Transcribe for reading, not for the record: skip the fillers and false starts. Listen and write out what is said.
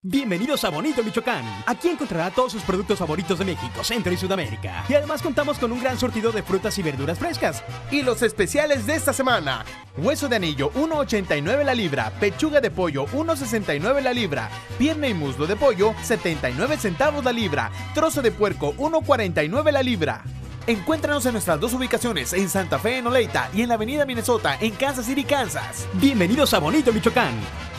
Bienvenidos a Bonito Michoacán. Aquí encontrará todos sus productos favoritos de México, Centro y Sudamérica. Y además contamos con un gran surtido de frutas y verduras frescas. Y los especiales de esta semana: hueso de anillo 1.89 la libra, pechuga de pollo 1.69 la libra, pierna y muslo de pollo 79 centavos la libra, trozo de puerco 1.49 la libra. Encuéntranos en nuestras dos ubicaciones, en Santa Fe en Oleita y en la avenida Minnesota en Kansas City, Kansas. Bienvenidos a Bonito Michoacán.